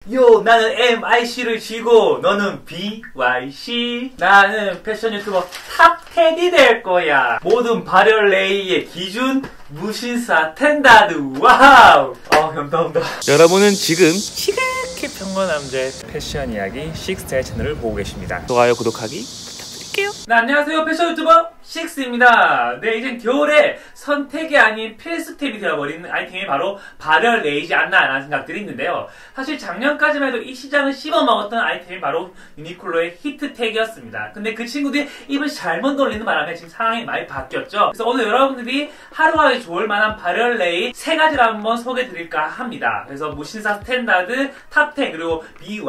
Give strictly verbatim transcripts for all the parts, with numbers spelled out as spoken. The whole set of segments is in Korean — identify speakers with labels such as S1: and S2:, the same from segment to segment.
S1: 요 나는 엠아이씨를 쥐고 너는 비와이씨. 나는 패션 유튜버 탑텐이 될 거야. 모든 발열 레이의 기준 무신사 텐다드. 와우. 아 감사합니다. 여러분은 지금 시각해 평범남자의 패션 이야기 식스의 채널을 보고 계십니다. 좋아요 구독하기 부탁드릴게요. 네, 안녕하세요. 패션 유튜버 식스입니다. 네, 이젠 겨울에 선택이 아닌 필수템이 되어버린 아이템이 바로 발열 레이지 않나라는 생각들이 있는데요. 사실 작년까지만 해도 이 시장을 씹어먹었던 아이템이 바로 유니클로의 히트텍이었습니다. 근데 그 친구들이 입을 잘못 돌리는 바람에 지금 상황이 많이 바뀌었죠. 그래서 오늘 여러분들이 하루하루 좋을 만한 발열 레이 세 가지를 한번 소개해드릴까 합니다. 그래서 무신사 스탠다드, 탑텐, 그리고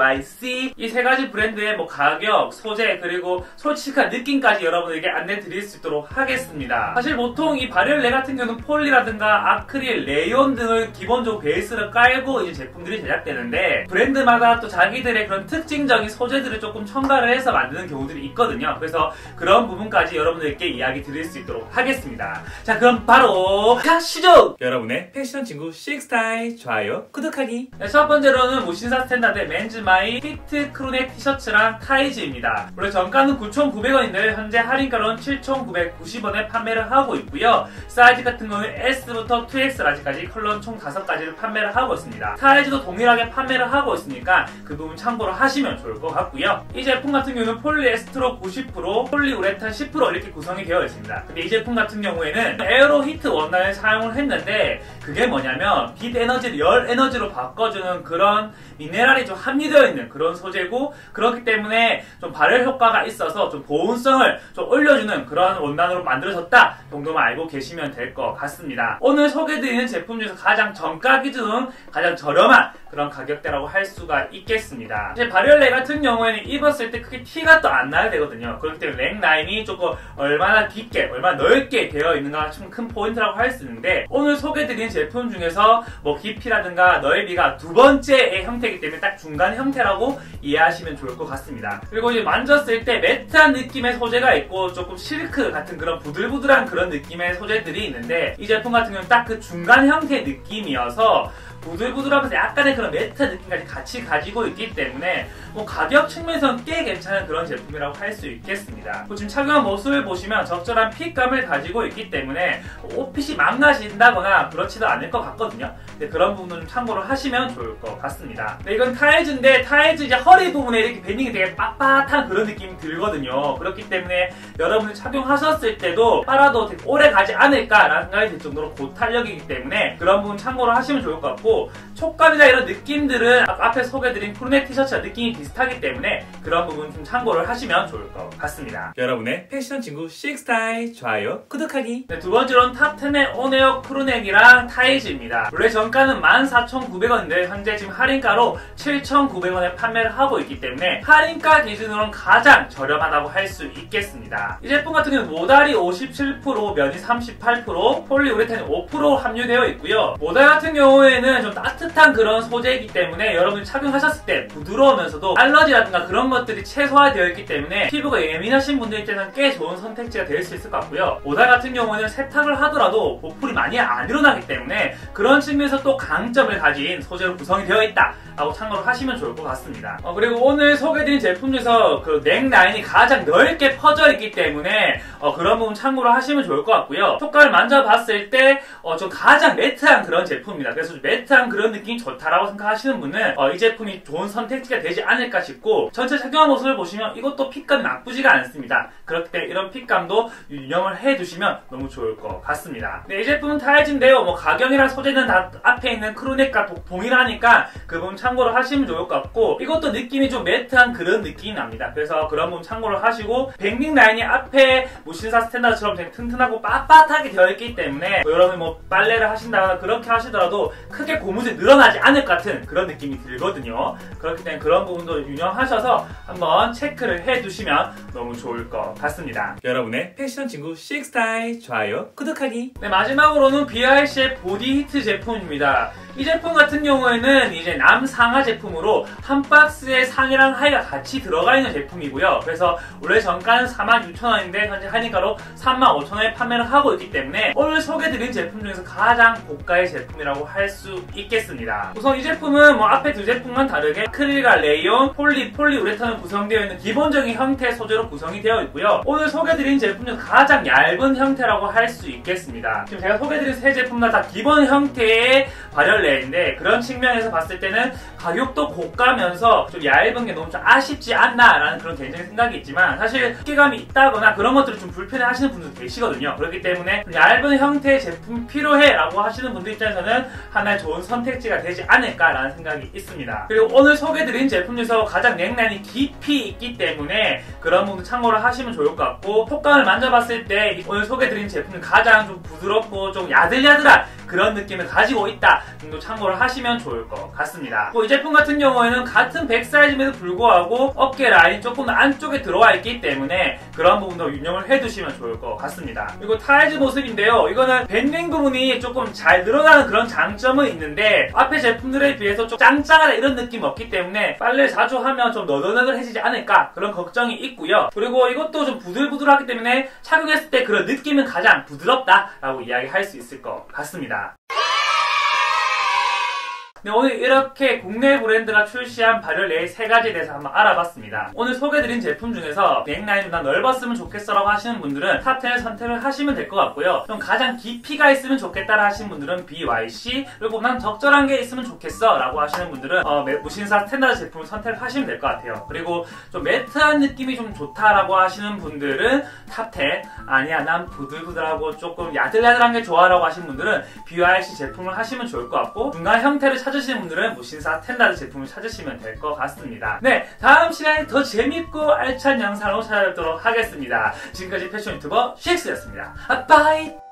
S1: 비와이씨 이 세 가지 브랜드의 뭐 가격, 소재, 그리고 솔직한 느낌까지 여러분에게 안내드릴 수 있도록 하겠습니다. 사실 보통 이 발열레 같은 경우는 폴리라든가 아크릴, 레이온 등을 기본적으로 베이스를 깔고 이제 제품들이 제작되는데 브랜드마다 또 자기들의 그런 특징적인 소재들을 조금 첨가를 해서 만드는 경우들이 있거든요. 그래서 그런 부분까지 여러분들께 이야기 드릴 수 있도록 하겠습니다. 자, 그럼 바로 가시죠! 여러분의 패션 친구 식스타일 좋아요, 구독하기. 네, 첫 번째로는 무신사 스탠다드의 맨즈마이 히트 크루넥 티셔츠랑 타이즈입니다. 원래 정가는 구천구백 원인데 현재 할인가로는 칠천구백구십 원에 판매를 하고 있고요. 사이즈 같은 경우는 에스부터 투 엑스 라지까지 컬러는 총 다섯 가지를 판매를 하고 있습니다. 사이즈도 동일하게 판매를 하고 있으니까 그 부분 참고를 하시면 좋을 것 같고요. 이 제품 같은 경우는 폴리에스트로 구십 퍼센트, 폴리우레탄 십 퍼센트 이렇게 구성이 되어 있습니다. 근데 이 제품 같은 경우에는 에어로 히트 원단을 사용을 했는데 그게 뭐냐면 빛 에너지를 열 에너지로 바꿔주는 그런 미네랄이 좀 함유되어 있는 그런 소재고, 그렇기 때문에 좀 발열 효과가 있어서 좀 보온성을 좀 올려주는 그런 원단으로 만들어졌다 정도만 알고 계시면 될 것 같습니다. 오늘 소개해드리는 제품 중에서 가장 정가 기준은 가장 저렴한 그런 가격대라고 할 수가 있겠습니다. 이제 발열레 같은 경우에는 입었을 때 크게 티가 또 안 나야 되거든요. 그렇기 때문에 넥 라인이 조금 얼마나 깊게, 얼마나 넓게 되어 있는가 좀 큰 포인트라고 할 수 있는데, 오늘 소개해드린 제품 중에서 뭐 깊이라든가 넓이가 두 번째의 형태이기 때문에 딱 중간 형태라고 이해하시면 좋을 것 같습니다. 그리고 이제 만졌을 때 매트한 느낌의 소재가 있고 조금 실크 같은 그런 부들부들한 그런 느낌의 소재들이 있는데, 이 제품 같은 경우는 딱 그 중간 형태의 느낌이어서 부들부들하면서 약간의 그런 매트한 느낌까지 같이 가지고 있기 때문에 뭐 가격 측면에서는 꽤 괜찮은 그런 제품이라고 할 수 있겠습니다. 지금 착용한 모습을 보시면 적절한 핏감을 가지고 있기 때문에 옷핏이 망가진다거나 그렇지도 않을 것 같거든요. 근데 그런 부분은 참고를 하시면 좋을 것 같습니다. 네, 이건 타이즈인데 타이즈 이제 허리 부분에 이렇게 밴딩이 되게 빳빳한 그런 느낌이 들거든요. 그렇기 때문에 여러분이 착용하셨을 때도 빨아도 되게 오래 가지 않을까라는 생각이 들 정도로 고탄력이기 때문에 그런 부분 참고를 하시면 좋을 것 같고, 촉감이나 이런 느낌들은 앞에 소개해드린 크루넥 티셔츠와 느낌이 비슷하기 때문에 그런 부분 좀 참고를 하시면 좋을 것 같습니다. 여러분의 패션 친구 식스타일 좋아요, 구독하기. 네, 두 번째로는 탑텐의 온에어 크루넥이랑 타이즈입니다. 원래 정가는 만 사천구백 원인데 현재 지금 할인가로 칠천구백 원에 판매를 하고 있기 때문에 할인가 기준으로는 가장 저렴하다고 할 수 있겠습니다. 이 제품 같은 경우는 모달이 오십칠 퍼센트, 면이 삼십팔 퍼센트, 폴리우레탄이 오 퍼센트 함유되어 있고요. 모달 같은 경우에는 좀 따뜻한 그런 소재이기 때문에 여러분이 착용하셨을 때 부드러우면서도 알러지라든가 그런 것들이 최소화되어 있기 때문에 피부가 예민하신 분들께는 꽤 좋은 선택지가 될 수 있을 것 같고요. 모달 같은 경우는 세탁을 하더라도 보풀이 많이 안 일어나기 때문에 그런 측면에서 또 강점을 가진 소재로 구성이 되어 있다 라고 참고를 하시면 좋을 것 같습니다. 어, 그리고 오늘 소개해드린 제품 중에서 그 넥 라인이 가장 넓게 퍼져 있기 때문에 어, 그런 부분 참고를 하시면 좋을 것 같고요. 촉감을 만져봤을 때 어, 좀 가장 매트한 그런 제품입니다. 그래서 매트한 그런 느낌이 좋다라고 생각하시는 분은 어, 이 제품이 좋은 선택지가 되지 않을까 싶고, 전체 착용한 모습을 보시면 이것도 핏감이 나쁘지가 않습니다. 그렇기 때문에 이런 핏감도 유념을 해두시면 너무 좋을 것 같습니다. 네, 이 제품은 타이즈인데요. 뭐 가격이랑 소재는 다 앞에 있는 크루넥과 동일하니까 그 부분 참고를 하시면 좋을 것 같고, 이것도 느낌이 좀 매트한 그런 느낌이 납니다. 그래서 그런 부분 참고를 하시고, 밴딩 라인이 앞에 무신사 스탠다드처럼 되게 튼튼하고 빳빳하게 되어 있기 때문에 뭐 여러분이 뭐 빨래를 하신다거나 그렇게 하시더라도 크게 고무줄이 늘어나지 않을 것 같은 그런 느낌이 들거든요. 그렇기 때문에 그런 부분도 유념하셔서 한번 체크를 해두시면 너무 좋을 것 같습니다. 여러분의 패션 친구 식스타일 좋아요, 구독하기. 네, 마지막으로는 비와이씨의 보디 히트 제품입니다. 이 제품 같은 경우에는 이제 남상하 제품으로 한 박스에 상의랑 하의가 같이 들어가 있는 제품이고요. 그래서 원래 정가는 사만 육천 원인데 현재 할인가로 삼만 오천 원에 판매를 하고 있기 때문에 오늘 소개드린 제품 중에서 가장 고가의 제품이라고 할 수 있겠습니다. 우선 이 제품은 뭐 앞에 두 제품만 다르게 아크릴과 레이온, 폴리, 폴리우레탄으로 구성되어 있는 기본적인 형태의 소재로 구성이 되어 있고요. 오늘 소개드린 제품 중 가장 얇은 형태라고 할 수 있겠습니다. 지금 제가 소개드린 세 제품 다 기본 형태의 발열 레이인데 그런 측면에서 봤을 때는 가격도 고가면서 좀 얇은 게 너무 좀 아쉽지 않나 라는 그런 개인적인 생각이 있지만 사실 두께감이 있다거나 그런 것들을 좀 불편해 하시는 분들도 계시거든요. 그렇기 때문에 얇은 형태의 제품 필요해 라고 하시는 분들 입장에서는 하나의 좋은 선택지가 되지 않을까 라는 생각이 있습니다. 그리고 오늘 소개드린 제품 중에서 가장 넥라인이 깊이 있기 때문에 그런 부분 참고를 하시면 좋을 것 같고, 톡감을 만져봤을 때 오늘 소개드린 제품은 가장 좀 부드럽고 좀 야들야들한 그런 느낌을 가지고 있다 정도 참고를 하시면 좋을 것 같습니다. 이 제품 같은 경우에는 같은 백 사이즈임에도 불구하고 어깨 라인 조금 더 안쪽에 들어와 있기 때문에 그런 부분도 유념을 해두시면 좋을 것 같습니다. 그리고 타이즈 모습인데요, 이거는 밴딩 부분이 조금 잘 늘어나는 그런 장점은 있는데 앞에 제품들에 비해서 좀 짱짱하다 이런 느낌이 없기 때문에 빨래 자주 하면 좀 너덜너덜해지지 않을까 그런 걱정이 있고요. 그리고 이것도 좀 부들부들하기 때문에 착용했을 때 그런 느낌은 가장 부드럽다라고 이야기할 수 있을 것 같습니다. 네, 오늘 이렇게 국내 브랜드가 출시한 발열 레이 세 가지에 대해서 한번 알아봤습니다. 오늘 소개드린 제품 중에서 넥라인이 난 넓었으면 좋겠어 라고 하시는 분들은 탑 텐을 선택을 하시면 될 것 같고요. 좀 가장 깊이가 있으면 좋겠다 하시는 분들은 비와이씨, 그리고 난 적절한 게 있으면 좋겠어 라고 하시는 분들은 어, 무신사 스탠다드 제품을 선택하시면 될 것 같아요. 그리고 좀 매트한 느낌이 좀 좋다라고 하시는 분들은 탑 텐, 아니야 난 부들부들하고 조금 야들야들한 게 좋아 라고 하시는 분들은 비와이씨 제품을 하시면 좋을 것 같고, 중간 형태를 찾으시는 분들은 무신사 스탠다드 제품을 찾으시면 될 것 같습니다. 네, 다음 시간에 더 재밌고 알찬 영상으로 찾아뵙도록 하겠습니다. 지금까지 패션 유튜버 식스였습니다. 아, 빠이!